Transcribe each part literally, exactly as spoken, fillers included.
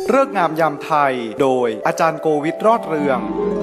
ฤกษ์งามยามไทยโดยอาจารย์โกวิทรอดเรือง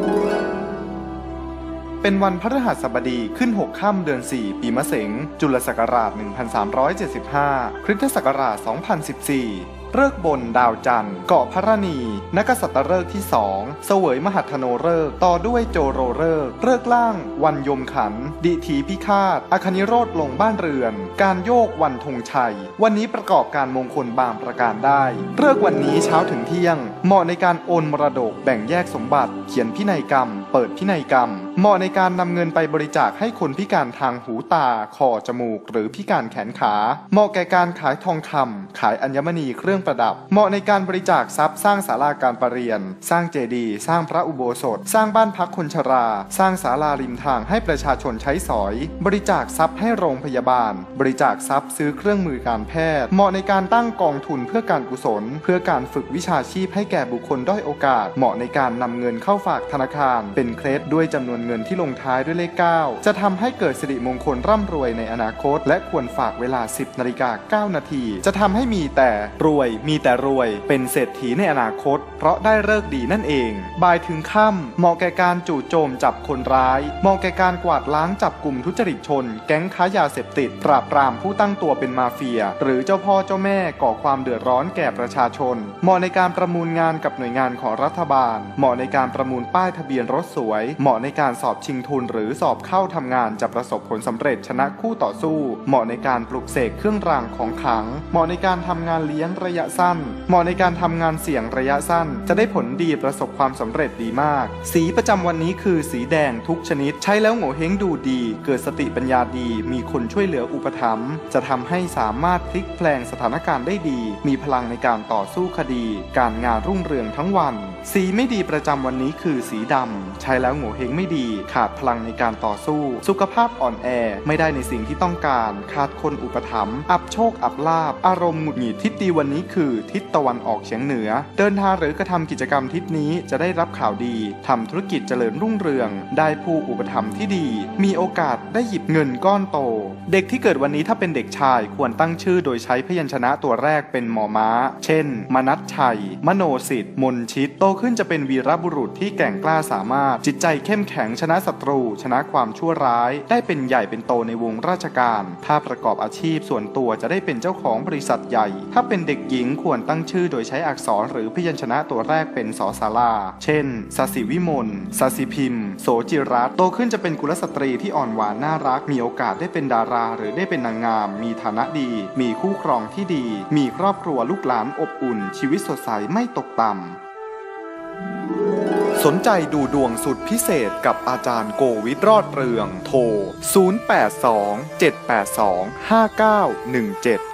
เป็นวันพฤหัสบดีขึ้นหกค่ำเดือนสี่ปีมะเสงจุลศักราชหนึ่งพันสามร้อยเจ็ดสิบห้าคริสตศักราชสองพันสิบสี่ฤกษ์บนดาวจันทร์เกาะพระณีนักษัตริย์ที่สองเสวยมหัทโนฤกษ์ต่อด้วยโจโรฤกษ์ฤกษ์ล่างวันยมขันดิถีพิฆาตอคนิโรธลงบ้านเรือนการโยกวันธงชัยวันนี้ประกอบการมงคลบางประการได้ฤกษ์วันนี้เช้าถึงเที่ยงเหมาะในการโอนมรดกแบ่งแยกสมบัติเขียนพินัยกรรมเปิดพินัยกรรมเหมาะในการนำเงินไปบริจาคให้คนพิการทางหูตาคอจมูกหรือพิการแขนขาเหมาะแก่การขายทองคำขายอัญมณีเครื่องประดับเหมาะในการบริจาคทรัพย์สร้างศาลาการประเรียนสร้างเจดีย์สร้างพระอุโบสถสร้างบ้านพักคนชราสร้างศาลาริมทางให้ประชาชนใช้สอยบริจาคทรัพย์ให้โรงพยาบาลบริจาคทรัพย์ซื้อเครื่องมือการแพทย์เหมาะในการตั้งกองทุนเพื่อการกุศลเพื่อการฝึกวิชาชีพให้แก่บุคคลด้อยโอกาสเหมาะในการนำเงินเข้าฝากธนาคารเป็นเคล็ดด้วยจำนวนเงินที่ลงท้ายด้วยเลขเก้าจะทำให้เกิดสิริมงคลร่ำรวยในอนาคตและควรฝากเวลาสิบนาฬิกาเก้านาทีจะทำให้มีแต่รวยมีแต่รวยเป็นเศรษฐีในอนาคตเพราะได้ฤกษ์ดีนั่นเองบ่ายถึงค่ำเหมาะแก่การจู่โจมจับคนร้ายเหมาะแก่การกวาดล้างจับกลุ่มทุจริตชนแก๊งค้ายาเสพติดปราบปรามผู้ตั้งตัวเป็นมาเฟียหรือเจ้าพ่อเจ้าแม่ก่อความเดือดร้อนแก่ประชาชนเหมาะในการประมูลงานกับหน่วยงานของรัฐบาลเหมาะในการประมูลป้ายทะเบียนรถสวยเหมาะในการสอบชิงทุนหรือสอบเข้าทำงานจะประสบผลสำเร็จชนะคู่ต่อสู้เหมาะในการปลุกเสกเครื่องรางของขลังเหมาะในการทำงานเลี้ยงระยะสั้นเหมาะในการทำงานเสี่ยงระยะสั้นจะได้ผลดีประสบความสำเร็จดีมากสีประจำวันนี้คือสีแดงทุกชนิดใช้แล้วโง่เฮงดูดีเกิดสติปัญญาดีมีคนช่วยเหลืออุปถัมภ์จะทำให้สามารถพลิกแปลงสถานการณ์ได้ดีมีพลังในการต่อสู้คดีการงานรุ่งเรืองทั้งวันสีไม่ดีประจำวันนี้คือสีดำใช้แล้วโง่เฮงไม่ดีขาดพลังในการต่อสู้สุขภาพอ่อนแอไม่ได้ในสิ่งที่ต้องการขาดคนอุปถัมภ์อับโชคอับลาภอารมณ์หงุดหงิดทิศดีวันนี้คือทิศตะวันออกเฉียงเหนือเดินทางหรือกระทำกิจกรรมทิศนี้จะได้รับข่าวดีทำธุรกิจเจริญรุ่งเรืองได้ผู้อุปถัมภ์ที่ดีมีโอกาสได้หยิบเงินก้อนโตเด็กที่เกิดวันนี้ถ้าเป็นเด็กชายควรตั้งชื่อโดยใช้พยัญชนะตัวแรกเป็นมอม้าเช่นมนัสชัยมโนสิทธิ์มนชิตโตขึ้นจะเป็นวีรบุรุษที่แกร่งกล้าสามารถจิตใจเข้มแข็งชนะศัตรูชนะความชั่วร้ายได้เป็นใหญ่เป็นโตในวงราชการถ้าประกอบอาชีพส่วนตัวจะได้เป็นเจ้าของบริษัทใหญ่ถ้าเป็นเด็กหญิงควรตั้งชื่อโดยใช้อักษรหรือพยัญชนะตัวแรกเป็นสอสาราเช่นสสิวิมลสสิพิมพ์โสจิรัตน์โตขึ้นจะเป็นกุลสตรีที่อ่อนหวานน่ารักมีโอกาสได้เป็นดาราหรือได้เป็นนางงามมีฐานะดีมีคู่ครองที่ดีมีครอบครัวลูกหลานอบอุ่นชีวิตสดใสไม่ตกต่ำสนใจดูดวงสุดพิเศษกับอาจารย์โกวิทรอดเรืองโทรศูนย์ แปด สอง เจ็ด แปด สอง ห้า เก้า หนึ่ง เจ็ด